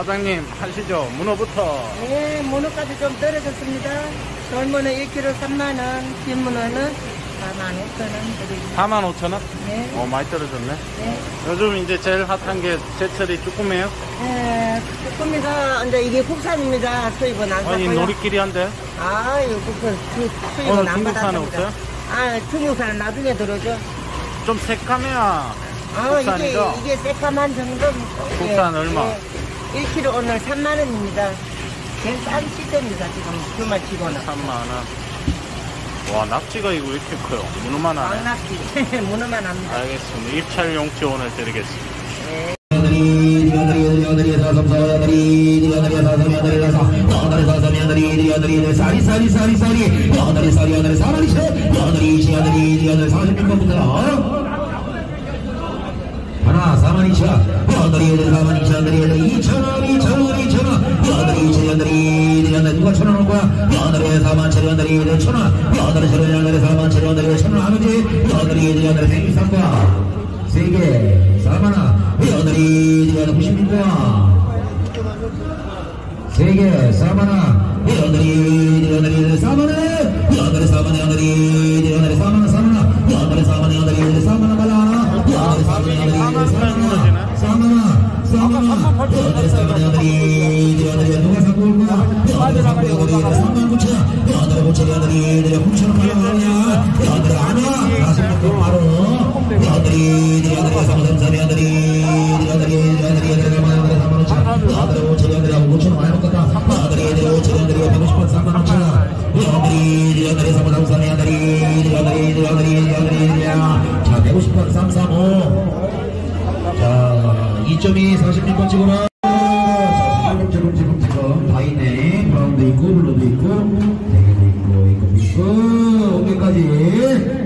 사장님 하시죠. 문어부터. 네, 문어까지 좀 떨어졌습니다. 돌문어 1kg 3만원, 긴 문어는 45,000원. 45,000원? 네. 많이 떨어졌네. 네. 요즘 이제 제일 핫한 게 제철이 쭈꾸미예요? 네, 쭈꾸미가 이제 이게 국산입니다. 수입은 안 아니, 받고요. 놀이끼리한데? 이거 수입은 오늘 안 중국산은 받았습니다. 없어요? 중국산은 나중에 들어오죠. 좀 새까매야 국산이죠? 이게 새까만 정도. 국산 얼마? 1kg 오늘 3만원입니다. 제일 싼 시점입니다, 지금. 주말 치고는. 3만원. 와, 낙지가 이거 왜 이렇게 커요? 문어만 하네. 왕낙지. 문어만 합니다. 알겠습니다. 입찰용지 오늘 드리겠습니다. 네. 하나 42,000원, 42,000원, 2,000원, 2,000원, 2,000원, 누가 1,000원 올 거야? 47,000원, 1,000원, 47,000원, 1,000원 아버지, 123과 3개 4만원, 96과 3개 4만원, 4만원, 4만원 발라. 자, 150번 335. 자, 2.2 46번 찍어라. 자, 지금 다 있네. 브라운도 있고, 블루도 있고, 대게도 있고, 어깨까지.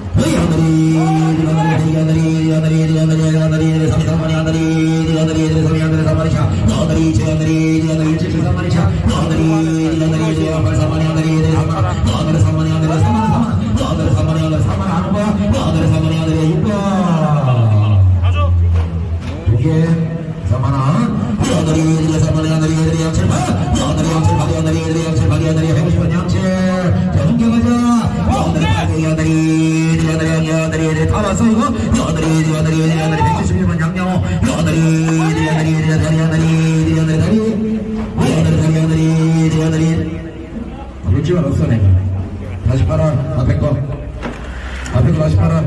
다시 팔아. 앞에 거 다시 팔아.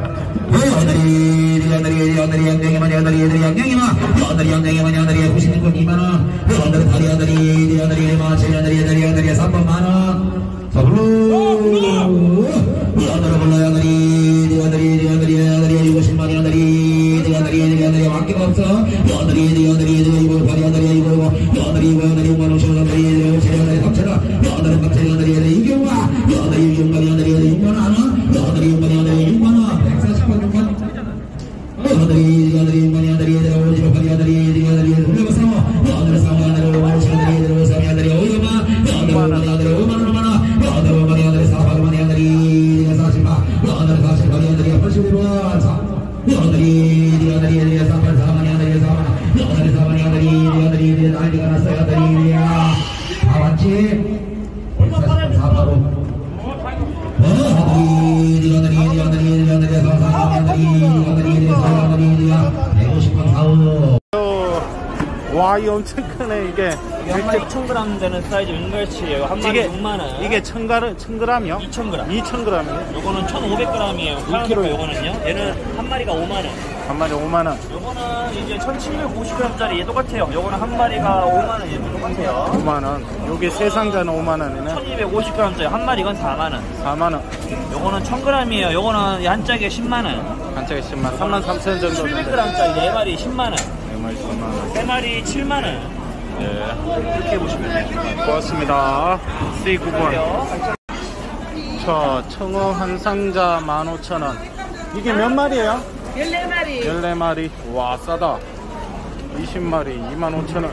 와, 이 엄청 크네. 이게 한 마리 2,000g 되는 사이즈 은갈치예요. 한 마리 6만원. 이게 1,000g이요? 2,000g. 2,000g이요? 요거는 1,500g이에요. 2kg 요거는요. 얘는 한 마리가 5만원. 한 마리 5만원. 요거는 이제 1,750g짜리 얘 똑같아요. 요거는 한 마리가 5만원. 얘도 똑같아요. 5만원. 요게 세 상자는 5만원이네. 1,250g짜리 한 마리가 4만원. 4만원. 요거는 1,000g이에요. 요거는 한 짝에 10만원. 한 짝에 10만원. 33,000원 정도. 700g짜리 4마리 10만원. 10만원. 3마리 7만원. 예. 이렇게 보시면 돼요. 고맙습니다. C9번. 자, 청어 한 상자 15,000원. 이게 몇 마리예요? 14마리. 14마리. 와, 싸다. 20마리 25,000원.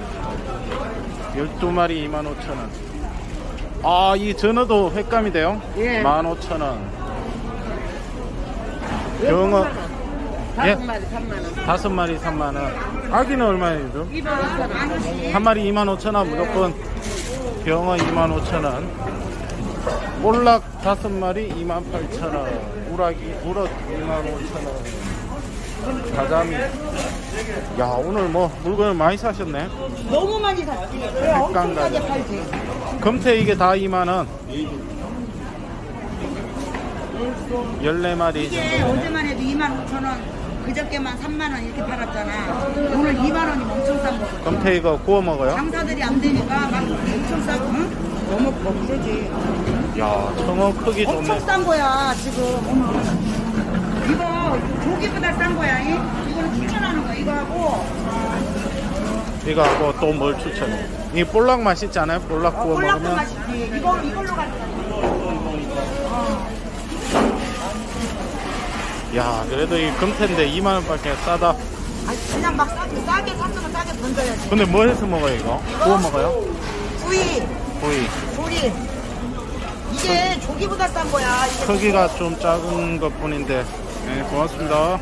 12마리 25,000원. 아, 이 전어도 횟감이 돼요? 예. 15,000원. 병어 예? 5마리 3만원. 5마리 3만원. 아기는 얼마예요? 좀? 2만원. 한 마리 25,000원 무조건. 병어 25,000원. 볼락 5마리 28,000원. 우럭 25,000원. 가자미. 야, 오늘 뭐 물건을 많이 사셨네. 너무 많이 샀지. 그래, 엄청 싸게 팔지. 금태 이게 다 2만원. 14마리 이게 정도. 어제만 해도 25,000원, 그저께만 3만원 이렇게 팔았잖아. 오늘 2만원이면 엄청 싼 거거든. 금태 이거 구워 먹어요? 장사들이 안 되니까 막 엄청 싸고, 응? 너무 먹으지. 야, 청어 크기 좋네. 엄청 싼 거야, 지금. 이거 조기보다 싼 거야, 이? 이거는 추천하는 거야, 이거 하고. 이거 하고 또 뭘 추천해? 이 볼락 맛있지 않아요? 볼락 구워 콜라도 먹으면. 맛있지. 이걸로 가져가. 야, 그래도 이 금태인데 2만원밖에 싸다. 아니, 그냥 막 싸게 샀으면 싸게 던져야지. 근데 뭐 해서 먹어요 이거? 구워 먹어요? 구이, 구이. 이게 조기보다 싼 거야. 이게 크기가 좀 작은 것 뿐인데. 네, 고맙습니다.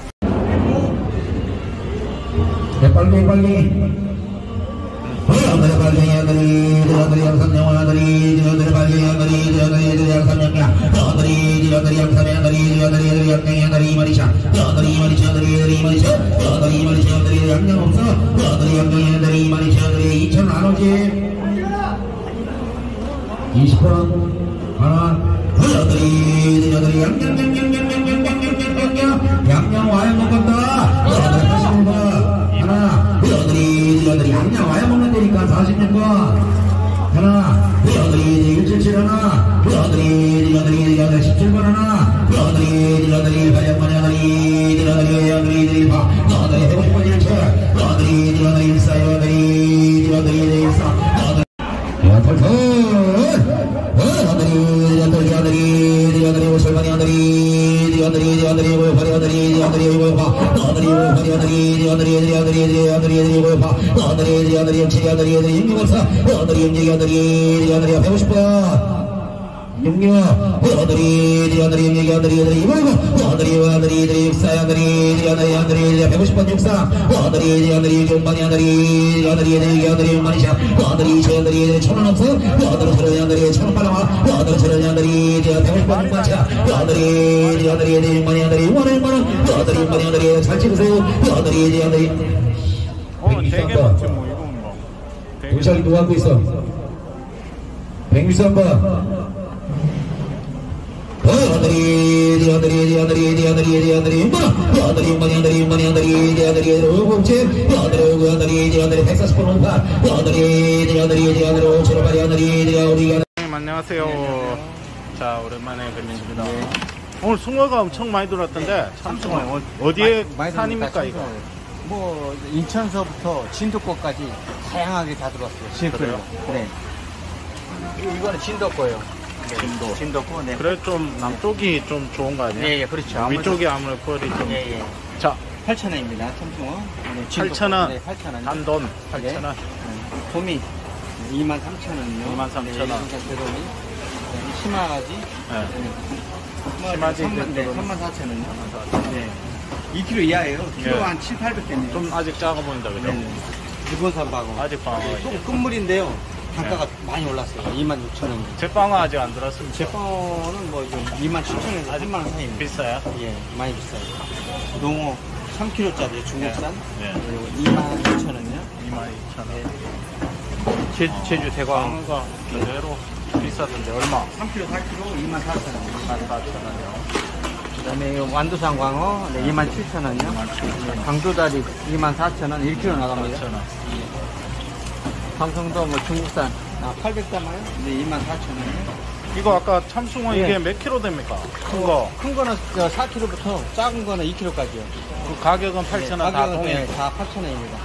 빨리 너희들 빨갱이들이 너희들 양삼영아들이 너희들 빨갱이들이 너희들 양삼영이야 너희들이 양삼영들이 너희들이 양갱이들이 이말이샤 너희들이 이말이샤들이 이말이샤 너희들이 이말이샤들이 양념 없어 너희들이 양갱이들이 이말이샤들이 2,000원 안 오지 20원 하나 너희들이 양념 와야 먹었다 너희들 80원 하나 너희들이 양념 와야 먹는다니까 46번 하나 너희들이 177 하나 너희들이 17번 하나 너희들이 발령만야들이 너희들이 봐 너희들이 150번 1채 너희들이 14 너희들이 14 야 털털 너희들이 오실만이 너희들이 잘 찍으세요. 되게 많지 뭐 이건 뭐. 동시에 누가 하고 있어? 163번. 안녕하세요. 자, 오랜만에 뵙습니다. 오늘 숭어가 엄청 많이 들어왔던데 참숭어 어디에 산입니까 이거? 뭐 인천서부터 진도권까지 다양하게 다 들어왔어요. 그래요? 네. 이거는 진도 거예요. 네. 진도고. 네. 그래 좀 남쪽이 좀 좋은 거 아니야? 예, 예, 그렇죠. 위쪽이 아무래도 펄이 좀. 예, 예. 자, 8,000원입니다. 참숭어. 네, 8,000원. 네, 8,000원. 단돈 8,000원. 도미 23,000원요. 23,000원. 대도미. 심화지. 네. 심화지. 네, 34,000원요. 네. 2kg 이하예요. 키로 네. 한 7, 800개입니다. 좀 아직 작아 보인다 그죠? 네. 일본산 방어. 아직 방어. 또 끝물인데요. 단가가 많이 올랐어요. 26,000원. 제빵어 아직 안 들었습니다. 제빵어는 뭐 좀 27,000원에서 3만원 사이입니다. 비싸요? 예, 많이 비싸요. 농어 3kg짜리 중국산. 네. 그리고 22,000원이요. 22,000원. 제주 대광. 광어가 그대로 비싸던데 얼마? 3kg, 4kg 24,000원. 14,000원이요. 그 다음에 완도산 광어 27,000원이요. 강도다리 24,000원. 1kg 나갑니다. 4,000원. 삼성도 뭐 중국산 800 담아요. 네, 24,000원이요. 이거 아까 참숭어 네. 이게 몇 킬로 됩니까? 큰 거. 큰 거는 4kg부터 작은 거는 2kg까지요. 그 가격은 8,000원 다 가격은 동일. 네, 다 8,000원입니다.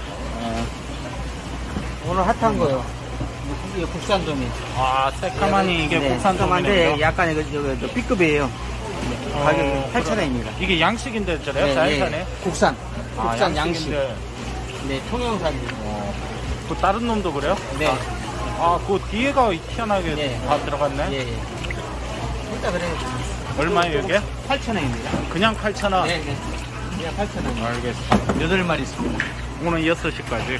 오늘 핫한 거요. 이게 국산 도미. 아, 새까마니 이게 네, 국산 새까만데 도미네요. 약간 이거 B급이에요. 가격이 8,000원입니다. 이게 양식인데 저래요? 자연산에? 국산. 국산 양식. 양식인데. 네, 통영산이요. 그 다른 놈도 그래요? 네. 아, 그 뒤에가 희한하게 네. 다 들어갔네? 예, 예. 일단 그래요. 얼마예요, 이게? 8,000원입니다. 그냥 8,000원. 네, 네. 그냥 8,000원. 알겠습니다. 8마리 있습니다. 오늘 6시까지.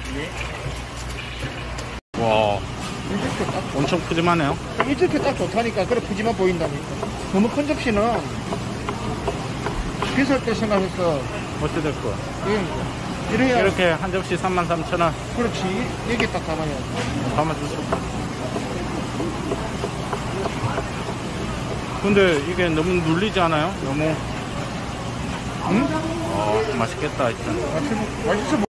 와, 엄청 푸짐하네요. 이렇게 딱 좋다니까. 그래 푸짐한 보인다니까. 너무 큰 접시는 비쌀 때 생각해서 어찌 됐고. 이래야 이렇게 한 접시 33,000원. 그렇지. 여기 딱 담아야 담아주세요. 근데 이게 너무 눌리지 않아요? 너무. 응? 맛있겠다, 일단. 맛있어.